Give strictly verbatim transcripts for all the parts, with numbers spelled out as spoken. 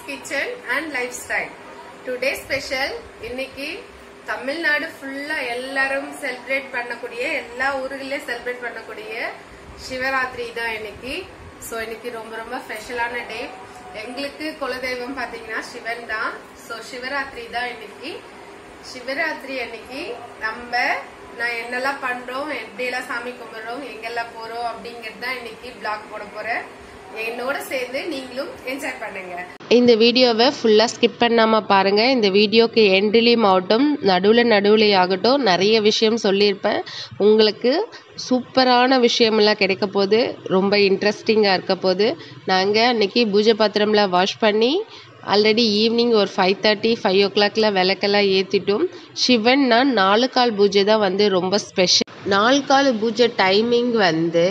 Kitchen and life style. Today special. இன்னைக்கு தமிழ்நாடு ஃபுல்லா எல்லாரும் செலிப்ரேட் பண்ணக்கூடிய, எல்லா ஊர்களிலும் செலிப்ரேட் பண்ணக்கூடிய சிவராத்திரி தான் இன்னைக்கு. சோ இன்னைக்கு ரொம்ப ரொம்ப ஸ்பெஷலான டே. எங்களுக்கு குலதெய்வம் பாத்தீங்கன்னா சிவன் தான். சோ சிவராத்திரி தான் இன்னைக்கு. சிவராத்திரி அன்னைக்கு நம்ம நான் என்னெல்லாம் பண்றோம், எப்படியெல்லாம் சாமி கும்பிடுறோம், எங்கெல்லாம் போறோம் அப்படிங்கறது தான் இன்னைக்கு பிளாக் போட போறேன். என்னோட சேர்ந்து நீங்களும் என்ஜாய் பண்ணுங்க. இந்த வீடியோவை ஃபுல்லாக ஸ்கிப் பண்ணாமல் பாருங்கள். இந்த வீடியோக்கு எண்ட்லேயும் ஆகட்டும், நடுவில் நடுவில் ஆகட்டும், நிறைய விஷயம் சொல்லியிருப்பேன். உங்களுக்கு சூப்பரான விஷயமெல்லாம் கிடைக்க போது, ரொம்ப இன்ட்ரெஸ்டிங்காக இருக்க போது. நாங்கள் அன்றைக்கி பூஜை பாத்திரம்லாம் வாஷ் பண்ணி ஆல்ரெடி ஈவினிங் ஒரு ஃபைவ் தேர்ட்டி ஃபைவ் ஓ கிளாக்ல விளக்கெல்லாம் ஏற்றிட்டோம். சிவன்னா நாலு கால் பூஜை தான் வந்து ரொம்ப ஸ்பெஷல். நாலு கால் பூஜை டைமிங் வந்து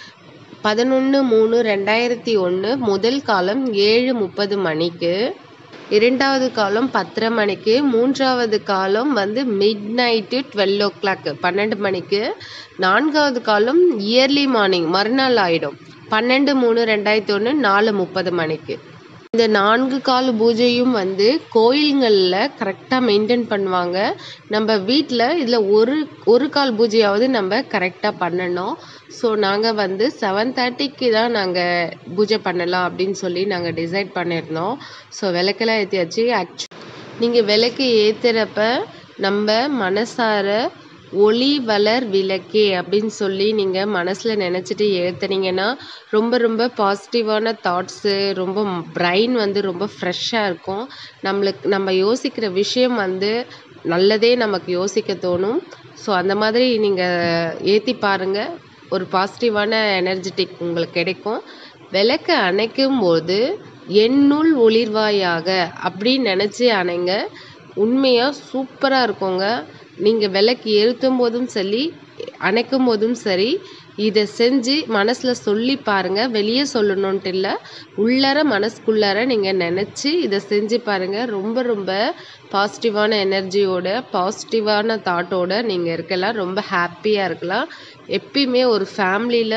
பதினொன்று மூணு ரெண்டாயிரத்தி ஒன்று. முதல் காலம் ஏழு முப்பது மணிக்கு, இரண்டாவது காலம் பத்தரை மணிக்கு, மூன்றாவது காலம் வந்து mid night twelve o'clock பன்னெண்டு மணிக்கு, நான்காவது காலம் இயர்லி மார்னிங் மறுநாள் ஆகிடும் பன்னெண்டு மூணு ரெண்டாயிரத்தி ஒன்று நாலு முப்பது மணிக்கு. இந்த நான்கு கால் பூஜையும் வந்து கோயில்களில் கரெக்டாக மெயின்டைன் பண்ணுவாங்க. நம்ம வீட்டில் இதில் ஒரு ஒரு கால் பூஜையாவது நம்ம கரெக்டாக பண்ணணும். ஸோ நாங்கள் வந்து செவன் தேர்ட்டிக்கு தான் நாங்கள் பூஜை பண்ணலாம் அப்படின்னு சொல்லி நாங்கள் டிசைட் பண்ணியிருந்தோம். ஸோ விளக்கெல்லாம் ஏற்றியாச்சு. ஆக்சுவலி நீங்கள் விளக்கு ஏற்றுறப்ப நம்ம மனசார ஒளி வளர் விளக்கே அப்படின்னு சொல்லி நீங்கள் மனசில் நினச்சிட்டு ஏற்றுனீங்கன்னா ரொம்ப ரொம்ப பாசிட்டிவான தாட்ஸு, ரொம்ப பிரைன் வந்து ரொம்ப ஃப்ரெஷ்ஷாக இருக்கும். நம்மளுக்கு நம்ம யோசிக்கிற விஷயம் வந்து நல்லதே நமக்கு யோசிக்க தோணும். ஸோ அந்த மாதிரி நீங்கள் ஏற்றி பாருங்கள். ஒரு பாசிட்டிவான எனர்ஜெட்டிக் உங்களுக்கு கிடைக்கும். விளக்கை அணைக்கும் போது எண்ணுள் ஒளிர்வாயாக அப்படின்னு நினச்சி அணைங்க. உண்மையாக சூப்பராக இருக்குங்க. நீங்கள் விளக்கு ஏற்றும் போதும் சரி, அணைக்கும் போதும் சரி, இதை செஞ்சு மனசில் சொல்லி பாருங்கள். வெளியே சொல்லணுன்ட்டு இல்லை, உள்ளார மனசுக்குள்ளார நீங்கள் நினச்சி இதை செஞ்சு பாருங்கள். ரொம்ப ரொம்ப பாசிட்டிவான எனர்ஜியோட, பாசிட்டிவான தாட்டோட நீங்கள் இருக்கலாம். ரொம்ப ஹாப்பியாக இருக்கலாம். எப்பயுமே ஒரு ஃபேமிலியில்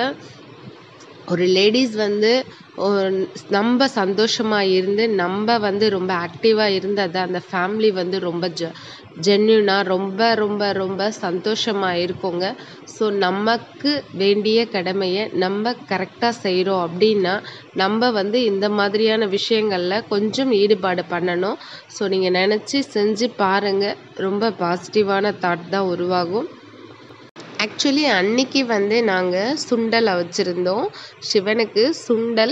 ஒரு லேடிஸ் வந்து நம்ம சந்தோஷமாக இருந்து, நம்ம வந்து ரொம்ப ஆக்டிவாக இருந்தால் தான் அந்த ஃபேமிலி வந்து ரொம்ப ஜ ஜென்யூனாக ரொம்ப ரொம்ப ரொம்ப சந்தோஷமாக இருக்குங்க. ஸோ நமக்கு வேண்டிய கடமையை நம்ம கரெக்டாக செய்கிறோம் அப்படின்னா நம்ம வந்து இந்த மாதிரியான விஷயங்களில் கொஞ்சம் ஈடுபாடு பண்ணணும். ஸோ நீங்கள் நினச்சி செஞ்சு பாருங்கள். ரொம்ப பாசிட்டிவான தாட் தான் உருவாகும். ஆக்சுவலி அன்னைக்கு வந்து நாங்கள் சுண்டல் வச்சுருந்தோம் சிவனுக்கு. சுண்டல்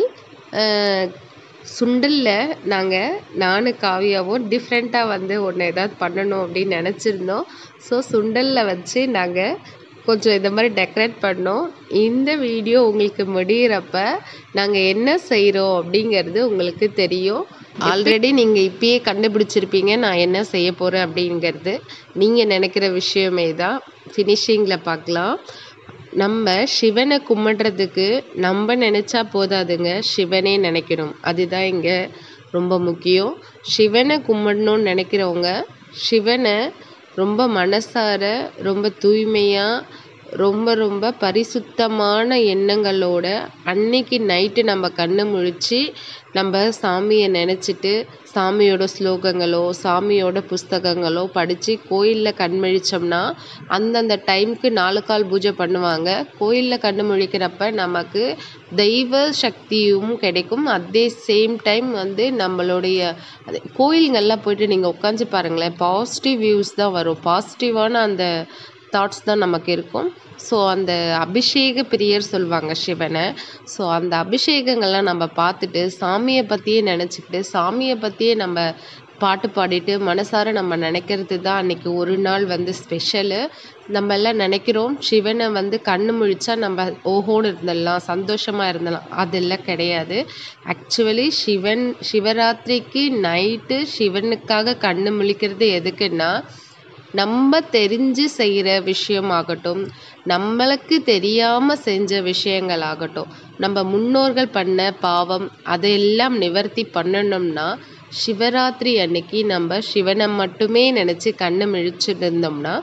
சுண்டலில் நாங்கள் நானும் காவியாவும் டிஃப்ரெண்ட்டாக வந்து ஒன்று ஏதாவது பண்ணணும் அப்படின்னு நினச்சிருந்தோம். ஸோ சுண்டலில் வச்சு நாங்கள் கொஞ்சம் இந்த மாதிரி டெக்கரேட் பண்ணோம். இந்த வீடியோ உங்களுக்கு முடிகிறப்ப நாங்கள் என்ன செய்கிறோம் அப்படிங்கிறது உங்களுக்கு தெரியும். ஆல்ரெடி நீங்கள் இப்பயே கண்டுபிடிச்சிருப்பீங்க நான் என்ன செய்ய போகிறேன் அப்படிங்கிறது. நீங்கள் நினைக்கிற விஷயமே தான். ஃபினிஷிங்கில் பார்க்கலாம். நம்ம சிவனை கும்பிட்றதுக்கு நம்ம நினச்சா போதாதுங்க, சிவனே நினைக்கணும். அதுதான் இங்கே ரொம்ப முக்கியம். சிவனை கும்பிடணும்னு நினைக்கிறவங்க சிவனை ரொம்ப மனசார, ரொம்ப தூய்மையாக, ரொம்ப ரொம்ப பரிசுத்தமான எண்ணங்களோட அன்னைக்கு நைட்டு நம்ம கண்ணை முழித்து நம்ம சாமியை நினச்சிட்டு சாமியோட ஸ்லோகங்களோ சாமியோட புஸ்தகங்களோ படித்து கோயிலில் கண்மழிச்சோம்னா அந்தந்த டைமுக்கு நாலு கால் பூஜை பண்ணுவாங்க. கோயிலில் கண்ணு முழிக்கிறப்ப நமக்கு தெய்வ சக்தியும் கிடைக்கும். அதே சேம் டைம் வந்து நம்மளுடைய அது கோயிலுங்கள்லாம் போயிட்டு நீங்கள் உட்காந்து பாருங்களேன், பாசிட்டிவ் வியூஸ் தான் வரும். பாசிட்டிவான அந்த தாட்ஸ் தான் நமக்கு இருக்கும். ஸோ அந்த அபிஷேக பிரியர் சொல்லுவாங்க சிவனை. ஸோ அந்த அபிஷேகங்கள்லாம் நம்ம பார்த்துட்டு சாமியை பற்றியே நினச்சிக்கிட்டு சாமியை பற்றியே நம்ம பாட்டு பாடிட்டு மனசார நம்ம நினைக்கிறது தான் அன்றைக்கி ஒரு நாள் வந்து ஸ்பெஷலு. நம்ம எல்லாம் நினைக்கிறோம் சிவனை வந்து கண்ணு முழிச்சா நம்ம ஓஹோன்னு இருந்துடலாம், சந்தோஷமாக இருந்தலாம். அதெல்லாம் கிடையாது. ஆக்சுவலி சிவன் சிவராத்திரிக்கு நைட்டு சிவனுக்காக கண்ணு முழிக்கிறது எதுக்குன்னா, நம்ம தெரிஞ்சு செய்கிற விஷயமாகட்டும், நம்மளுக்கு தெரியாமல் செஞ்ச விஷயங்களாகட்டும், நம்ம முன்னோர்கள் பண்ண பாவம் அதையெல்லாம் நிவர்த்தி பண்ணணும்னா சிவராத்திரி அன்னைக்கு நம்ம சிவனை மட்டுமே நினச்சி கண்ணை முழிச்சுட்டு இருந்தோம்னா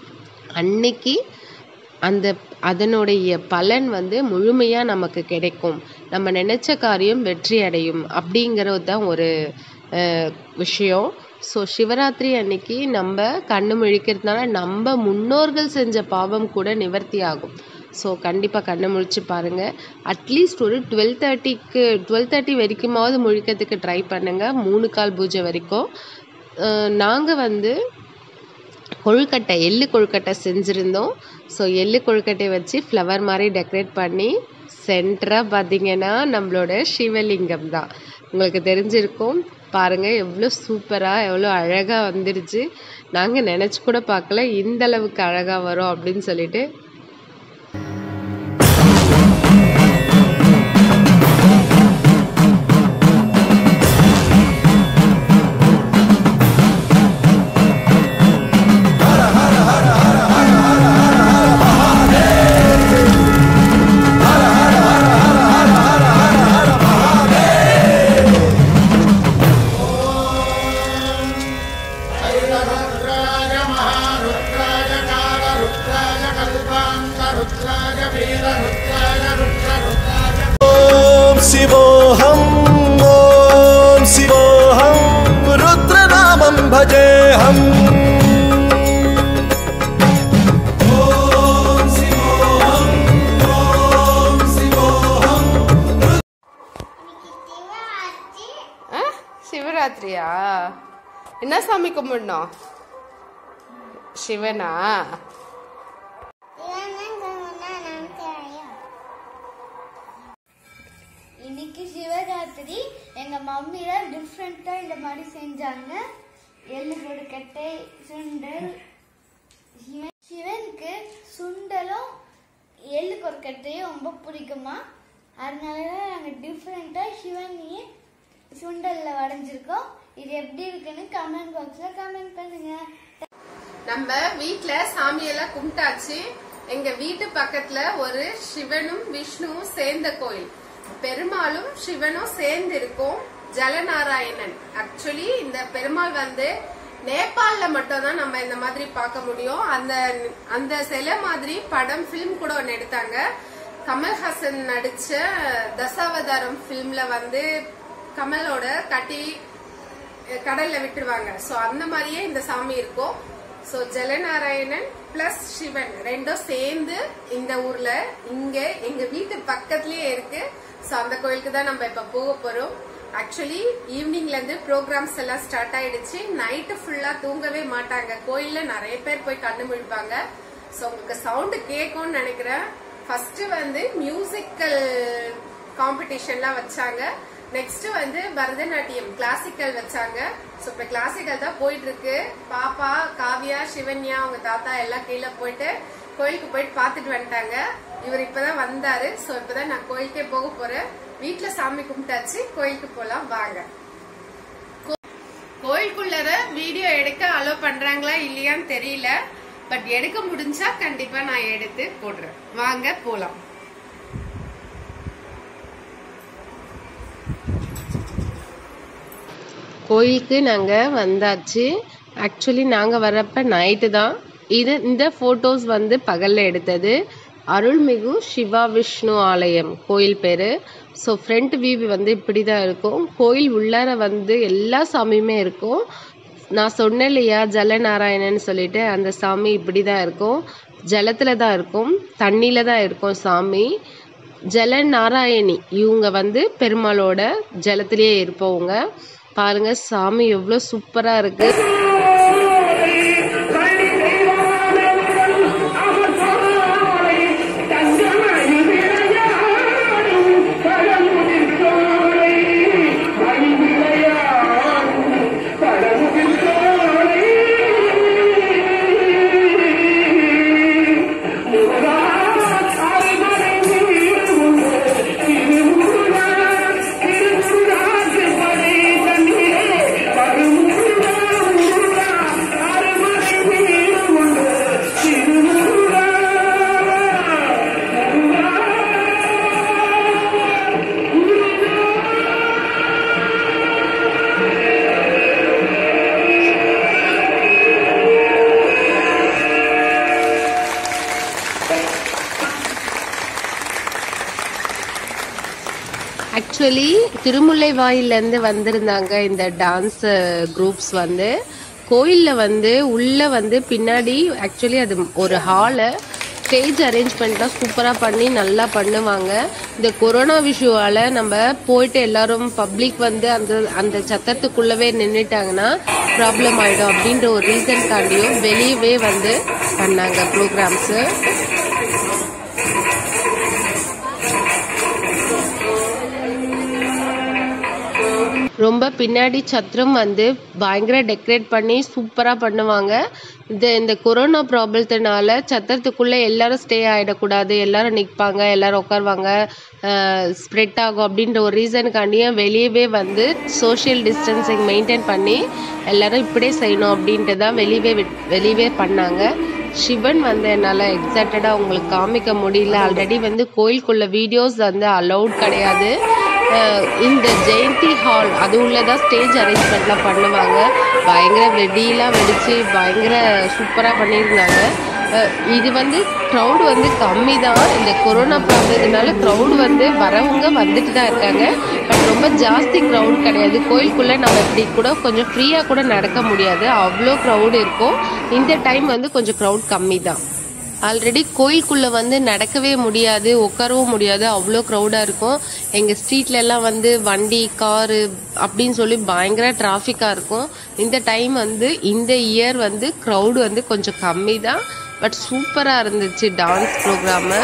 அன்னைக்கு அந்த அதனுடைய பலன் வந்து முழுமையாக நமக்கு கிடைக்கும். நம்ம நினச்ச காரியம் வெற்றி அடையும் அப்படிங்கிறது தான் ஒரு விஷயம். ஸோ சிவராத்திரி அன்னைக்கு நம்ம கண்ணு முழிக்கிறதுனால நம்ம முன்னோர்கள் செஞ்ச பாவம் கூட நிவர்த்தி ஆகும். ஸோ கண்டிப்பாக கண்ணை முழிச்சு பாருங்கள். அட்லீஸ்ட் ஒரு டுவெல் தேர்ட்டிக்கு டுவெல் தேர்ட்டி வரைக்குமாவது முழிக்கிறதுக்கு ட்ரை பண்ணுங்கள், மூணு கால் பூஜை வரைக்கும். நாங்கள் வந்து கொழுக்கட்டை எள்ளு கொழுக்கட்டை செஞ்சுருந்தோம். ஸோ எள்ளு கொழுக்கட்டை வச்சு ஃப்ளவர் மாதிரி டெக்கரேட் பண்ணி சென்டராக பார்த்திங்கன்னா நம்மளோட சிவலிங்கம் தான். உங்களுக்கு தெரிஞ்சிருக்கும் பாருங்கள், எவ்வளோ சூப்பராக எவ்வளோ அழகாக வந்துடுச்சு. நாங்கள் நினச்சி கூட பார்க்கல இந்த அளவுக்கு அழகாக வரும் அப்படின்னு சொல்லிட்டு. ओम शिवोहम ओम शिवोहम रुद्रनामं भजेहम ओम शिवोहम ओम शिवोहम. சிவராத்திரியா? என்ன சாமி கும்பிடணும்? சிவனா? இன்னைக்கு சிவராத்திரி. எங்க மம்மி தான் டிஃப்ரெண்டா இந்த மாதிரி செஞ்சாங்க. எள்ளு கொழுக்கட்டை, சுண்டல். சிவனுக்கு சுண்டலும் எள்ளு கொழுக்கட்டையும் ரொம்ப பிடிக்குமா, அதனாலதான் நாங்க டிஃப்ரெண்டா சிவனையே சுண்டல்ல வரைஞ்சிருக்கோம். இது எப்படி இருக்குன்னு கமெண்ட் பாக்ஸ்ல கமெண்ட் பண்ணுங்க. நம்ம வீட்டுல சாமியெல்லாம் கும்பிட்டாச்சு. எங்க வீட்டு பக்கத்துல ஒரு சிவனும் விஷ்ணுவும் சேர்ந்த கோயில், பெருமாளும் சிவனும் சேர்ந்து இருக்கும், ஜலநாராயணன். ஆக்சுவலி இந்த பெருமாள் வந்து நேபாள்ல மட்டும் தான் நம்ம இந்த மாதிரி பார்க்க முடியும். அந்த அந்த சிலை மாதிரி படம் பிலிம் கூட ஒன்னு எடுத்தாங்க. கமல்ஹாசன் நடிச்ச தசாவதாரம் பிலிம்ல வந்து கமலோட கட்டி கடல்ல விட்டுருவாங்க. சோ அந்த மாதிரியே இந்த சாமி இருக்கும். சோ ஜலநாராயணன் பிளஸ் சிவன் ரெண்டும் சேர்ந்து இந்த ஊர்ல இங்க எங்க வீட்டு பக்கத்துலயே இருக்கு. சோ அந்த கோயிலுக்கு தான் நம்ம இப்ப போக போறோம். ஆக்சுவலி ஈவினிங்ல இருந்து ப்ரோக்ராம்ஸ் எல்லாம் ஸ்டார்ட் ஆயிடுச்சு. நைட்டு ஃபுல்லா தூங்கவே மாட்டாங்க. கோயில்ல நிறைய பேர் போய் கண்ணு முழிப்பாங்க. சோ உங்களுக்கு சவுண்ட் கேட்கும்னு நினைக்கிறேன். ஃபர்ஸ்ட் வந்து மியூசிக்கல் காம்படிஷன்லாம் வச்சாங்க. நெக்ஸ்ட் வந்து பரதநாட்டியம் கிளாசிக்கல் வச்சாங்க. சோ இப்ப கிளாசிக்கல் தான் போயிட்டு இருக்கு. பாப்பா, காவியா, சிவன்யா அவங்க தாத்தா எல்லாம் கீழே போயிட்டு கோயிலுக்கு போயிட்டு பாத்துட்டு வந்துட்டாங்க. இவர் இப்பதான் வந்தாரு. சோ இப்பதான் நான் கோயிலுக்கே போக போறேன். வீட்டுல சாமி கும்பிட்டாச்சு, கோயிலுக்கு போலாம் வாங்க. கோயிலுக்குள்ளத வீடியோ எடுக்க அலோ பண்றாங்களா இல்லையான்னு தெரியல. பட் எடுக்க முடிஞ்சா கண்டிப்பா நான் எடுத்து போடுறேன். வாங்க போலாம். கோயிலுக்கு நாங்கள் வந்தாச்சு. ஆக்சுவலி நாங்கள் வர்றப்ப நைட்டு தான். இது இந்த ஃபோட்டோஸ் வந்து பகலில் எடுத்தது. அருள்மிகு சிவா விஷ்ணு ஆலயம் கோயில் பேர். ஸோ ஃப்ரண்ட் வியூ வந்து இப்படி தான் இருக்கும். கோயில் உள்ளார வந்து எல்லா சாமியுமே இருக்கும். நான் சொன்னேன் இல்லையா ஜலநாராயணன் சொல்லிட்டு, அந்த சாமி இப்படி தான் இருக்கும். ஜலத்தில் தான் இருக்கும், தண்ணியில் தான் இருக்கும் சாமி. ஜலநாராயணி இவங்க வந்து பெருமாளோட ஜலத்திலேயே இருப்பவங்க. பாருங்க சாமி எவ்வளோ சூப்பரா இருக்கு. ஆக்சுவலி திருமுல்லைவாயிலேருந்து வந்திருந்தாங்க இந்த டான்ஸ் குரூப்ஸ் வந்து. கோயிலில் வந்து உள்ளே வந்து பின்னாடி ஆக்சுவலி அது ஒரு ஹாலை ஸ்டேஜ் அரேஞ்ச்மெண்ட்லாம் சூப்பராக பண்ணி நல்லா பண்ணுவாங்க. இந்த கொரோனா விஷுவால் நம்ம போயிட்டு எல்லாரும் பப்ளிக் வந்து அந்த அந்த சத்தத்துக்குள்ளவே நின்றுட்டாங்கன்னா ப்ராப்ளம் ஆகிடும் அப்படின்ற ஒரு ரீசன் தாண்டியும் வெளியவே வந்து பண்ணாங்க ப்ரோக்ராம்ஸு. ரொம்ப பின்னாடி சத்திரம் வந்து பயங்கர டெக்கரேட் பண்ணி சூப்பராக பண்ணுவாங்க. இந்த இந்த கொரோனா ப்ராப்ளத்தினால சத்திரத்துக்குள்ளே எல்லாரும் ஸ்டே ஆகிடக்கூடாது, எல்லாரும் நிற்பாங்க, எல்லாரும் உட்காருவாங்க, ஸ்ப்ரெட் ஆகும் அப்படின்ற ஒரு ரீசனுக்காண்டியே வெளியவே வந்து சோஷியல் டிஸ்டன்சிங் மெயின்டைன் பண்ணி எல்லாரும் இப்படியே செய்யணும் அப்படின்ட்டு தான் வெளியவே வெளியவே பண்ணாங்க. சிவன் வந்து என்னால் எக்ஸாக்டடாக உங்களுக்கு காமிக்க முடியல. ஆல்ரெடி வந்து கோயிலுக்குள்ள வீடியோஸ் வந்து அலௌட் கிடையாது. இந்த ஜெயந்தி ஹால் அது உள்ளதான் ஸ்டேஜ் அரேஞ்ச்மெண்ட்லாம் பண்ணுவாங்க. பயங்கர வெடியெலாம் வெடித்து பயங்கர சூப்பராக பண்ணியிருந்தாங்க. இது வந்து க்ரௌடு வந்து கம்மி தான். இந்த கொரோனா ப்ராப்ளத்தினால க்ரௌடு வந்து வரவங்க வந்துட்டு தான் இருக்காங்க. பட் ரொம்ப ஜாஸ்தி க்ரௌடு கிடையாது. கோயிலுக்குள்ளே நம்ம இப்படி கூட கொஞ்சம் ஃப்ரீயாக கூட நடக்க முடியாது, அவ்வளோ க்ரௌடு இருக்கும். இந்த டைம் வந்து கொஞ்சம் க்ரௌட் கம்மி தான். ஆல்ரெடி கோயிலுக்குள்ளே வந்து நடக்கவே முடியாது, உட்காரவும் முடியாது, அவ்வளோ க்ரௌடாக இருக்கும். எங்கள் ஸ்ட்ரீட்லலாம் வந்து வண்டி காரு அப்படின்னு சொல்லி பயங்கர டிராஃபிக்காக இருக்கும். இந்த டைம் வந்து இந்த இயர் வந்து க்ரௌடு வந்து கொஞ்சம் கம்மி தான். பட் சூப்பராக இருந்துச்சு டான்ஸ் ப்ரோக்ராமு.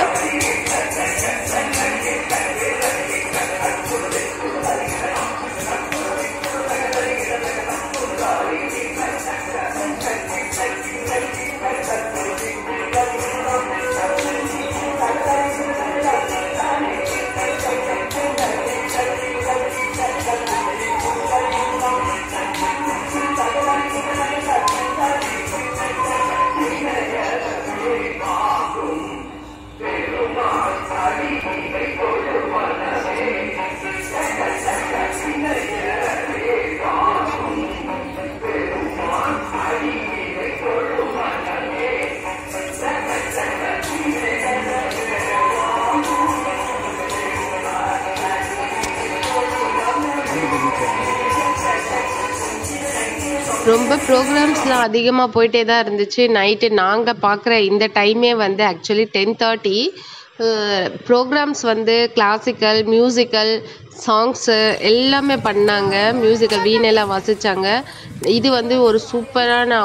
ரொம்ப ப்ரோக்ராம்ஸ்லாம் அதிகமாக போயிட்டே தான் இருந்துச்சு. நைட்டு நாங்கள் பார்க்குற இந்த டைமே வந்து ஆக்சுவலி டென் தேர்ட்டி ப்ரோக்ராம்ஸ் வந்து கிளாசிக்கல் மியூசிக்கல் சாங்ஸு எல்லாமே பண்ணாங்க. மியூசிக்கல் வீணெல்லாம் வாசித்தாங்க. இது வந்து ஒரு சூப்பரான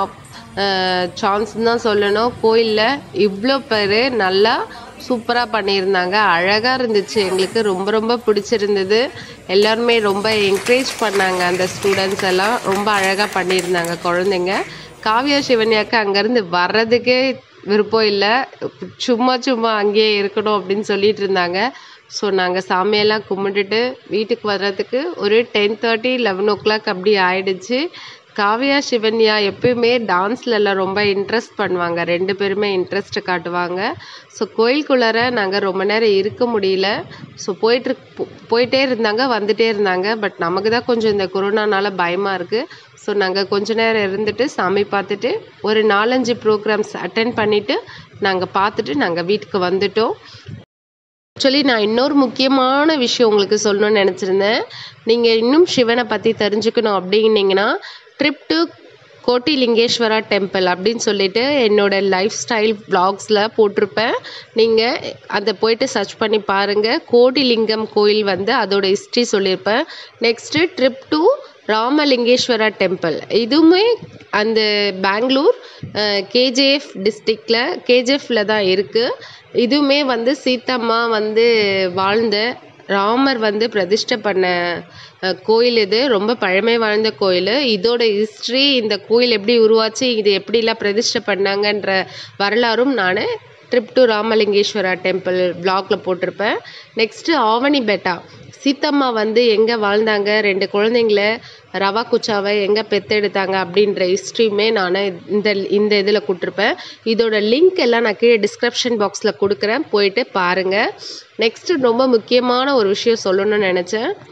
சான்ஸ் தான் சொல்லணும். கோயிலில் இவ்வளோ பேர் நல்லா சூப்பராக பண்ணியிருந்தாங்க. அழகாக இருந்துச்சு, எங்களுக்கு ரொம்ப ரொம்ப பிடிச்சிருந்தது. எல்லாருமே ரொம்ப என்கரேஜ் பண்ணாங்க. அந்த ஸ்டூடெண்ட்ஸ் எல்லாம் ரொம்ப அழகாக பண்ணியிருந்தாங்க குழந்தைங்க. காவியா சிவன்யாவுக்கு அங்கேருந்து வர்றதுக்கே விருப்பம் இல்லை, சும்மா சும்மா அங்கேயே இருக்கணும் அப்படின்னு சொல்லிட்டு இருந்தாங்க. ஸோ நாங்கள் சாமியெல்லாம் கும்பிட்டுட்டு வீட்டுக்கு வர்றதுக்கு ஒரு ten thirty eleven o'clock அப்படி ஆயிடுச்சு. காவியா சிவன்யா எப்பயுமே டான்ஸ்லலாம் ரொம்ப இன்ட்ரெஸ்ட் பண்ணுவாங்க, ரெண்டு பேருமே இன்ட்ரெஸ்ட் காட்டுவாங்க. ஸோ கோயிலுக்குள்ளார நாங்கள் ரொம்ப நேரம் இருக்க முடியல. ஸோ போயிட்டு போயிட்டே இருந்தாங்க, வந்துட்டே இருந்தாங்க. பட் நமக்கு தான் கொஞ்சம் இந்த கொரோனானால பயமாக இருக்குது. ஸோ நாங்கள் கொஞ்ச நேரம் இருந்துட்டு சாமி பார்த்துட்டு ஒரு நாலஞ்சு ப்ரோக்ராம்ஸ் அட்டென்ட் பண்ணிவிட்டு நாங்கள் பார்த்துட்டு நாங்கள் வீட்டுக்கு வந்துட்டோம். ஆக்சுவலி நான் இன்னொரு முக்கியமான விஷயம் உங்களுக்கு சொல்லணும்னு நினச்சிருந்தேன். நீங்கள் இன்னும் சிவனை பற்றி தெரிஞ்சுக்கணும் அப்படின்னீங்கன்னா ட்ரிப் டு கோட்டிலிங்கேஸ்வரா டெம்பிள் அப்படின்னு சொல்லிட்டு என்னோட லைஃப் ஸ்டைல் வ்ளாக்ஸில் போட்டிருப்பேன். நீங்கள் அதை போயிட்டு சர்ச் பண்ணி பாருங்கள். கோடிலிங்கம் கோயில் வந்து அதோட ஹிஸ்ட்ரி சொல்லியிருப்பேன். Next trip to Ramalingeswara temple, இதுவுமே அந்த பெங்களூர் கேஜிஎஃப் டிஸ்ட்ரிக்டில் கேஜிஎஃப்ல தான் இருக்குது. இதுவுமே வந்து சீத்தம்மா வந்து வாழ்ந்த ராமர் வந்து பிரதிஷ்டை பண்ண கோயில். இது ரொம்ப பழமை வாழ்ந்த கோயில். இதோட ஹிஸ்ட்ரி, இந்த கோயில் எப்படி உருவாச்சு, இது எப்படிலாம் பிரதிஷ்டை பண்ணாங்கன்ற வரலாறும் நான் ட்ரிப் டு ராமலிங்கேஸ்வரா டெம்பிள் வ்ளாக்ல போட்டிருப்பேன். நெக்ஸ்ட்டு ஆவணி பெட்டா, சீத்தம்மா வந்து எங்கே வாழ்ந்தாங்க, ரெண்டு குழந்தைங்கள ரவா குச்சாவை எங்கே பெற்றெடுத்தாங்க அப்படின்ற ஹிஸ்ட்ரியுமே நான் இந்த இந்த இதில் கொடுத்துருப்பேன். இதோட லிங்க் எல்லாம் நான் கீழே டிஸ்கிரிப்ஷன் பாக்ஸில் கொடுக்குறேன், போயிட்டு பாருங்கள். நெக்ஸ்ட்டு ரொம்ப முக்கியமான ஒரு விஷயம் சொல்லணும்னு நினச்சேன்.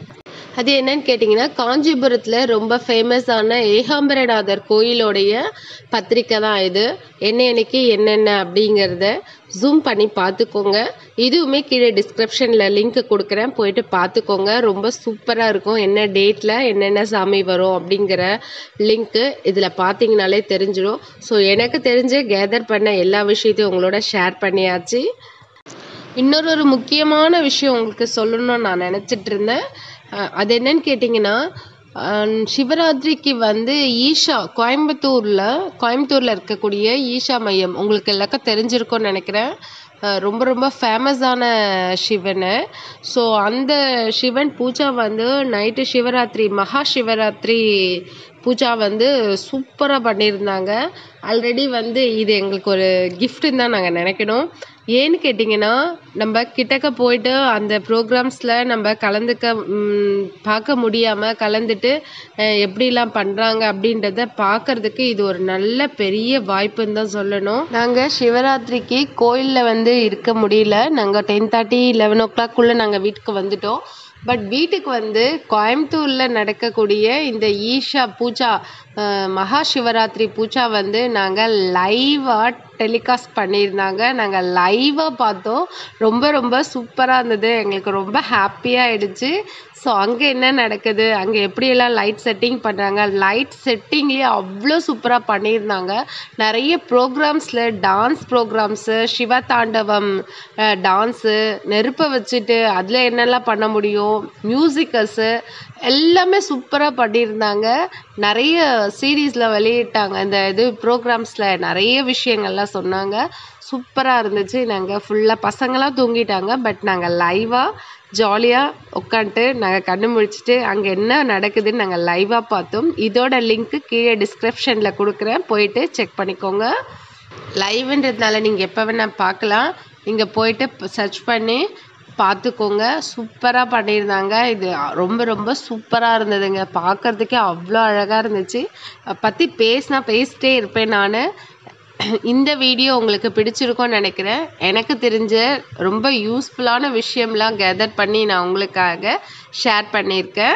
அது என்னன்னு கேட்டிங்கன்னா, காஞ்சிபுரத்தில் ரொம்ப ஃபேமஸான ஏகாம்பரநாதர் கோயிலோடைய பத்திரிக்கை தான் இது. என்னென்னைக்கு என்னென்ன அப்படிங்கிறத ஜூம் பண்ணி பார்த்துக்கோங்க. இதுவுமே கீழே டிஸ்கிரிப்ஷனில் லிங்க் கொடுக்குறேன், போயிட்டு பார்த்துக்கோங்க. ரொம்ப சூப்பராக இருக்கும். என்ன டேட்டில் என்னென்ன சாமி வரும் அப்படிங்கிற லிங்க்கு இதில் பார்த்தீங்கனாலே தெரிஞ்சிடும். ஸோ எனக்கு தெரிஞ்ச கேதர் பண்ண எல்லா விஷயத்தையும் உங்களோட ஷேர் பண்ணியாச்சு. இன்னொரு ஒரு முக்கியமான விஷயம் உங்களுக்கு சொல்லணும்னு நான் நினச்சிட்டு இருந்தேன். அது என்னன்னு கேட்டிங்கன்னா, சிவராத்திரிக்கு வந்து ஈஷா கோயம்புத்தூரில் கோயம்புத்தூரில் இருக்கக்கூடிய ஈஷா மையம் உங்களுக்கு எல்லாருக்கும் தெரிஞ்சிருக்கும்னு நினைக்கிறேன். ரொம்ப ரொம்ப ஃபேமஸான சிவன். ஸோ அந்த சிவன் பூஜா வந்து நைட்டு சிவராத்திரி மகா சிவராத்திரி பூஜா வந்து சூப்பராக பண்ணியிருந்தாங்க. ஆல்ரெடி வந்து இது எங்களுக்கு ஒரு கிஃப்ட்டுன்னு தான் நாங்கள் நினைக்கணும். ஏன்னு கேட்டிங்கன்னா, நம்ம கிட்டக்க போயிட்டு அந்த ப்ரோக்ராம்ஸில் நம்ம கலந்துக்க பார்க்க முடியாமல் கலந்துட்டு எப்படிலாம் பண்ணுறாங்க அப்படின்றத பார்க்குறதுக்கு இது ஒரு நல்ல பெரிய வாய்ப்புன்னு தான் சொல்லணும். நாங்கள் சிவராத்திரிக்கு கோயிலில் வந்து இருக்க முடியல. நாங்கள் டென் தேர்ட்டி லெவன் ஓ கிளாக்குள்ளே நாங்கள் வீட்டுக்கு வந்துட்டோம். பட் வீட்டுக்கு வந்து கோயம்புத்தூரில் நடக்கக்கூடிய இந்த ஈஷா பூஜா மகா சிவராத்திரி பூஜா வந்து நாங்கள் லைவாக டெலிகாஸ்ட் பண்ணியிருந்தாங்க. நாங்கள் லைவாக பார்த்தோம். ரொம்ப ரொம்ப சூப்பராக இருந்தது. எங்களுக்கு ரொம்ப ஹாப்பியாக ஆயிடுச்சு. ஸோ அங்கே என்ன நடக்குது, அங்கே எப்படியெல்லாம் லைட் செட்டிங் பண்ணுறாங்க, லைட் செட்டிங்லேயே அவ்வளோ சூப்பராக பண்ணியிருந்தாங்க. நிறைய ப்ரோக்ராம்ஸில் டான்ஸ் ப்ரோக்ராம்ஸு, சிவதாண்டவம் டான்ஸு, நெருப்பை வச்சுட்டு அதில் என்னெல்லாம் பண்ண முடியும், மியூசிக்கல்ஸு எல்லாமே சூப்பராக பண்ணியிருந்தாங்க. நிறைய சீரீஸில் வெளியிட்டாங்க. இந்த இது ப்ரோக்ராம்ஸில் நிறைய விஷயங்கள்லாம் சொன்னாங்க. சூப்பராக இருந்துச்சு. நாங்கள் ஃபுல்லாக பசங்களாம் தூங்கிட்டாங்க. பட் நாங்கள் லைவாக ஜாலியாக உட்காந்துட்டு நாங்கள் கண்ணு முழிச்சிட்டு அங்கே என்ன நடக்குதுன்னு நாங்கள் லைவாக பார்த்தோம். இதோட லிங்க்கு கீழே டிஸ்கிரிப்ஷனில் கொடுக்குறேன், போயிட்டு செக் பண்ணிக்கோங்க. லைவ்ன்றதுனால நீங்கள் எப்போ வேணால் பார்க்கலாம். நீங்கள் போயிட்டு சர்ச் பண்ணி பார்த்துக்கோங்க. சூப்பராக பண்ணியிருந்தாங்க. இது ரொம்ப ரொம்ப சூப்பராக இருந்ததுங்க. பார்க்குறதுக்கே அவ்வளோ அழகாக இருந்துச்சு. பற்றி பேசினா பேசிட்டே இருப்பேன் நான். இந்த வீடியோ உங்களுக்கு பிடிச்சிருக்கும்னு நினைக்கிறேன். எனக்கு தெரிஞ்ச ரொம்ப யூஸ்ஃபுல்லான விஷயம்லாம் கேதர் பண்ணி நான் உங்களுக்காக ஷேர் பண்ணியிருக்கேன்.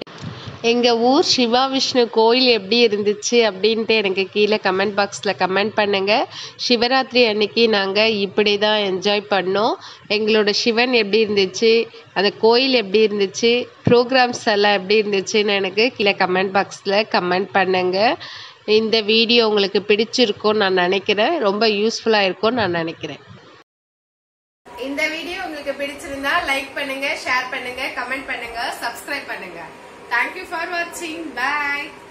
எங்கள் ஊர் சிவா விஷ்ணு கோயில் எப்படி இருந்துச்சு அப்படின்ட்டு எனக்கு கீழே கமெண்ட் பாக்ஸில் கமெண்ட் பண்ணுங்கள். சிவராத்திரி அன்னைக்கு நாங்கள் இப்படி தான் என்ஜாய் பண்ணோம். எங்களோட சிவன் எப்படி இருந்துச்சு, அந்த கோயில் எப்படி இருந்துச்சு, ப்ரோக்ராம்ஸ் எல்லாம் எப்படி இருந்துச்சுன்னு எனக்கு கீழே கமெண்ட் பாக்ஸில் கமெண்ட் பண்ணுங்கள். இந்த வீடியோ உங்களுக்கு பிடிச்சிருக்கும்னு நான் நினைக்கிறேன். ரொம்ப யூஸ்ஃபுல்லாக இருக்கும்னு நான் நினைக்கிறேன். இந்த வீடியோ உங்களுக்கு பிடிச்சிருந்தா லைக் பண்ணுங்க, ஷேர் பண்ணுங்க, கமெண்ட் பண்ணுங்க, சப்ஸ்கிரைப் பண்ணுங்க. Thank you for watching. Bye.